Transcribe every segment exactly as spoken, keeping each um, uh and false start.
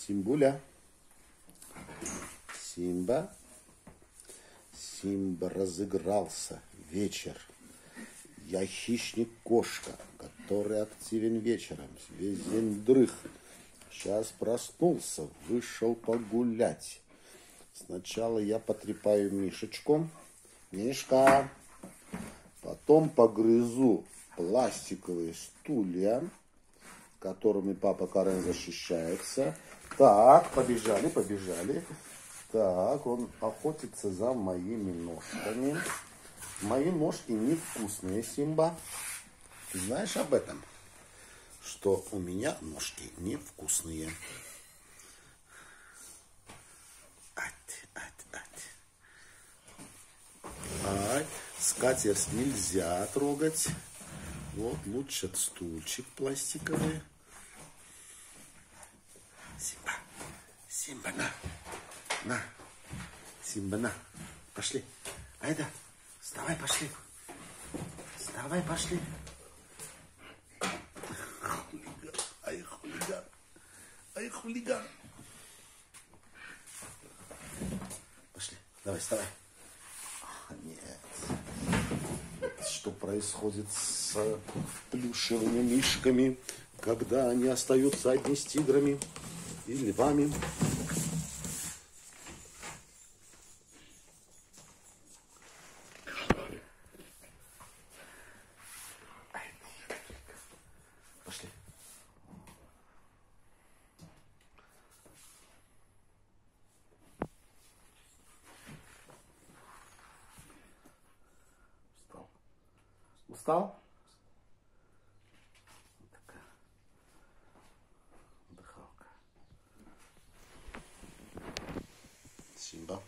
Симбуля. Симба. Симба разыгрался. Вечер. Я хищник-кошка, который активен вечером. Весь день дрых. Сейчас проснулся, вышел погулять. Сначала я потрепаю Мишечку. Мишка. Потом погрызу пластиковые стулья, которыми папа Карен защищается. Так, побежали, побежали. Так, он охотится за моими ножками. Мои ножки невкусные, Симба. Ты знаешь об этом? Что у меня ножки невкусные. Ать, ать, ать. Ать. Скатерть нельзя трогать. Вот лучше стульчик пластиковый. Симба, Симба, на, на, Симба, на, пошли. Айда, вставай, пошли. Вставай, пошли. Хулиган, ай, хулиган, ай, хулиган. Пошли, давай, вставай. Нет. Что происходит с плюшевыми мишками, когда они остаются одни с тиграми и львами? Пошли. Устал? Вот такая дыхалка. Симба.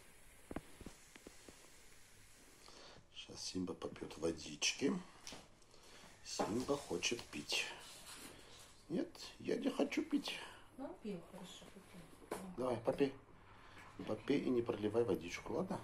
Сейчас Симба попьет водички. Симба хочет пить. Нет, я не хочу пить. Ну, пил, хорошо, попил. Давай, попей. Попей и не проливай водичку, ладно?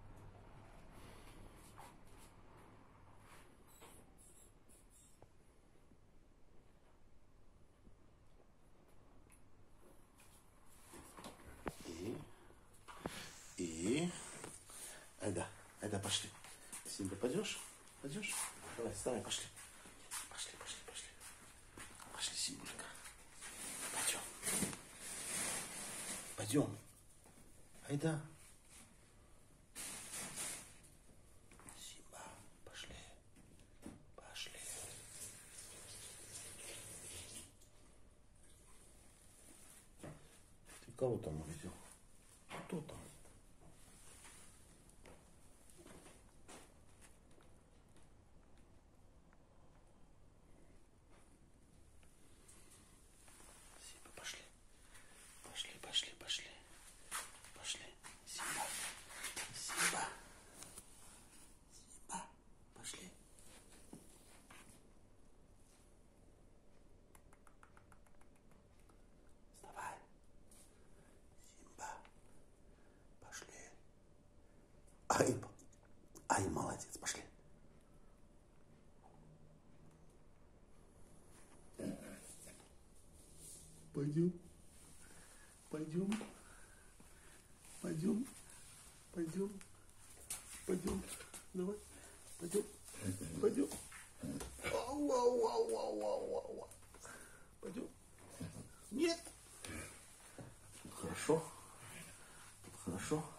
И, айда, айда, пошли. Симба, пойдешь? Пойдешь? Давай, вставай, пошли. Пошли, пошли, пошли. Пошли, Симбулька. Пойдем. Пойдем. Айда. Симба, пошли. Пошли. Ты кого там увидел? Кто там? Симба, пошли. Пошли, пошли, пошли. Пошли. Симба. Симба. Симба. Пошли. Вставай. Симба. Пошли. Ай, ай, молодец, пошли. Пойдем. Пойдем. Пойдем. Пойдем. Пойдем. Давай. Пойдем. Пойдем. Ау, ау, ау, ау, ау, ау. Пойдем. Нет. Тут хорошо. Тут хорошо.